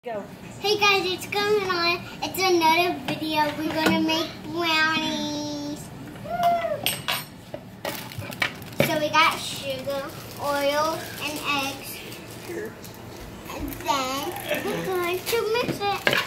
Go. Hey guys, it's going on. It's another video. We're gonna make brownies. So we got sugar, oil, and eggs. And then we're going to mix it.